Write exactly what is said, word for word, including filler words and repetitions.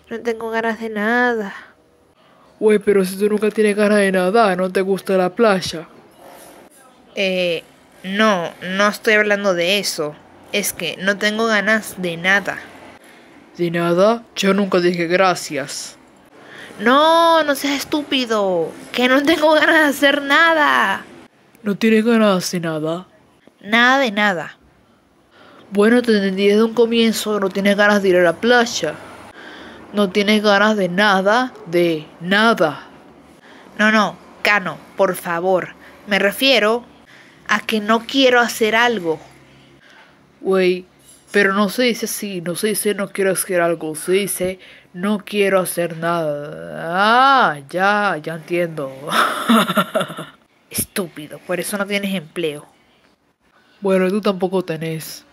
No tengo ganas de nada. Güey, pero si tú nunca tienes ganas de nadar, no te gusta la playa. Eh, no, no estoy hablando de eso. Es que no tengo ganas de nada. ¿De nada? Yo nunca dije gracias. No, no seas estúpido. Que no tengo ganas de hacer nada. ¿No tienes ganas de nada? Nada de nada. Bueno, te entendí desde un comienzo, no tienes ganas de ir a la playa. No tienes ganas de nada, de nada. No, no, Cano, por favor. Me refiero a que no quiero hacer algo. Güey, pero no se dice así, no se dice no quiero hacer algo, se dice no quiero hacer nada. Ah, ya, ya entiendo. Estúpido, por eso no tienes empleo. Bueno, tú tampoco tenés.